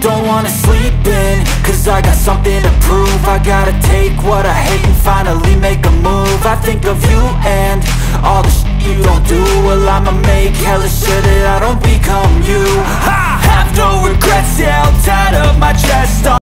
don't wanna sleep in, cause I got something to prove. I gotta take what I hate and finally make a move. I think of you and all the shit you don't